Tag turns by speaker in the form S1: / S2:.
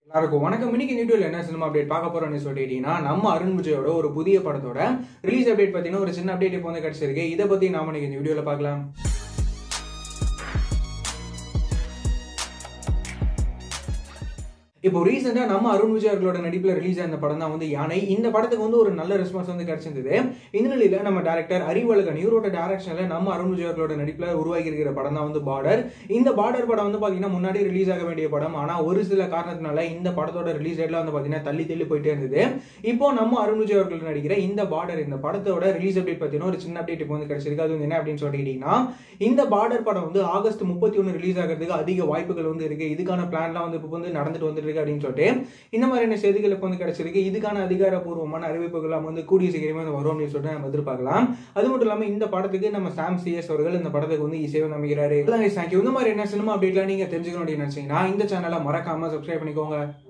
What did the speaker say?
S1: எல்லாருக்கும் வணக்கம். இன்னைக்கு இந்த வீடியோல என்ன சினிமா அப்டேட் பார்க்க போறோம்னு சொல்லிட்டீங்கன்னா, நம்ம அருண் விஜயோட ஒரு புதிய படத்தோட ரிலீஸ் அப்டேட் பத்தின ஒரு சின்ன அப்டேட் இப்போ வந்து கிடைச்சிருக்கு. இதை பத்தி நாம இன்னைக்கு இந்த வீடியோல பார்க்கலாம். இப்போ ரீசெண்டா நம்ம அருண் விஜய் அவர்களோட நடிப்புல ரிலீஸ் ஆன படம் தான் வந்து யானை. இந்த படத்துக்கு வந்து ஒரு நல்ல ரெஸ்பான்ஸ் வந்து கிடைச்சிருந்தது. இந்த நிலையில நம்ம டைரக்டர் அறிவழகன் இவரோட டைரக்ஷன்ல நம்ம அருண் விஜய் அவர்களோட நடிப்புல உருவாகி இருக்கிற படம் தான் வந்து பார்டர். இந்த பார்டர் படம் வந்து பாத்தீங்கன்னா முன்னாடி ரிலீஸ் ஆக வேண்டிய படம். ஆனா ஒரு சில காரணத்தினால இந்த படத்தோட ரிலீஸ் டேட்ல வந்து பாத்தீங்கன்னா தள்ளி போயிட்டே இருந்தது. இப்போ நம்ம அருண் விஜய் அவர்கள் நடிக்கிற இந்த பார்டர் இந்த படத்தோட ரிலீஸ் அப்டேட் பத்தின ஒரு சின்ன அப்டேட் இப்போ வந்து கிடைச்சிருக்கு. அது என்ன அப்படின்னு சொல்லிட்டீங்கன்னா, இந்த பார்டர் படம் வந்து ஆகஸ்ட் 31 ரிலீஸ் ஆகிறதுக்கு அதிக வாய்ப்புகள் வந்து இருக்கு. இதுக்கான பிளான்லாம் வந்து இப்போ வந்து நடந்துட்டு வந்துட்டு இருக்கு அப்படின்னு சொல்லிட்டு இந்த மாதிரியான செய்திகள் இப்போ வந்து கிடைச்சிருக்கு. இதுக்கான அதிகாரப்பூர்வமான அறிவிப்புகள் வந்து கூடிய சீக்கிரமே வரும் அப்படின்னு சொல்லிட்டு நம்ம எதிர்பார்க்கலாம். அது மட்டும் இல்லாம இந்த படத்துக்கு நம்ம சாம் சிஎஸ் அவர்கள் இந்த படத்துக்கு வந்து இசையை அமைக்கிறாரு. இந்த மாதிரி என்ன சினிமா அப்டேட்லாம் நீங்க தெரிஞ்சுக்கணும் அப்படின்னு நினைச்சீங்கன்னா இந்த சேனலை மறக்காம சப்ஸ்கிரைப் பண்ணிக்கோங்க.